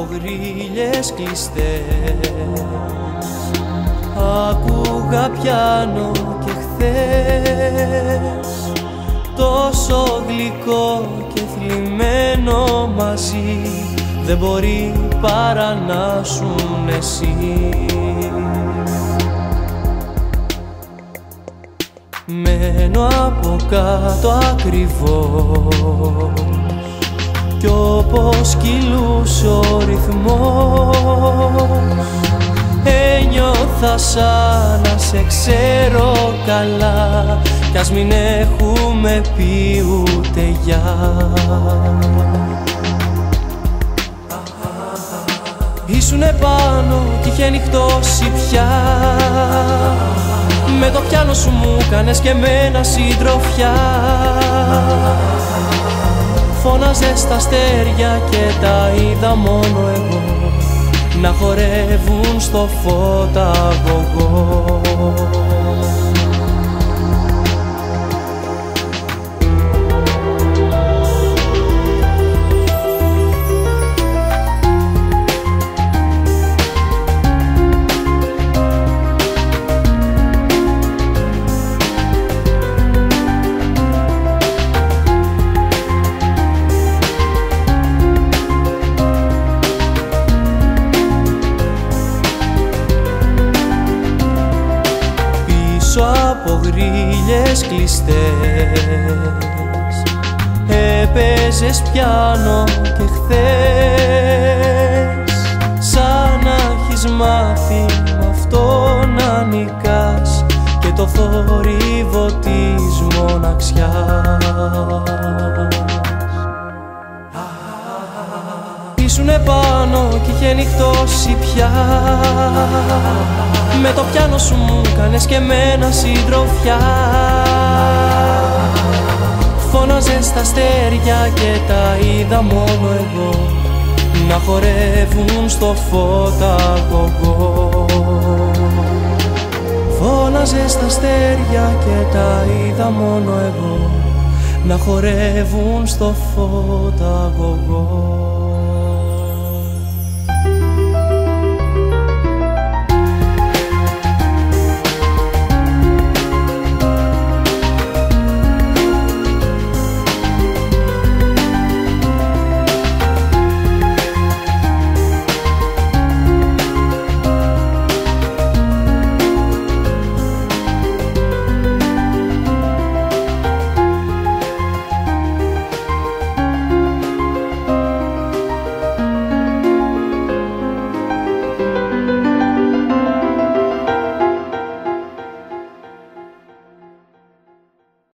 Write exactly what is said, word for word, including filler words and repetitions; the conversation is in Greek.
γρίλες κλειστές άκουγα πιάνο και χθες, τόσο γλυκό και θλιμμένο μαζί, δεν μπορεί παρά να σουν εσύ. Μένω από κάτω ακριβώς κι όπως κυλούσε ο ρυθμός, ένιωθα σαν να σε ξέρω καλά, κι ας μην έχουμε πει ούτε γεια. Ήσουνε πάνω κι είχε νυχτώσει πια, με το πιάνο σου μου κάνες και εμένα συντροφιά. Φώναζες στα αστέρια και τα είδα μόνο εγώ, να χορεύουν στο φωταγωγό. Από γρίλες κλειστές έπαιζες πιάνο και χθες, σαν να έχεις μάθει μ' αυτό να νικάς και το θόρυβο της μοναξιάς. Ήσουνε πάνω κι είχε νυχτώσει πια, με το πιάνο σου μου κάνες και εμένα συντροφιά. Φώναζες στα αστέρια και τα είδα μόνο εγώ, να χορεύουν στο φωταγωγό. Φώναζες στα αστέρια και τα είδα μόνο εγώ, να χορεύουν στο φωταγωγό.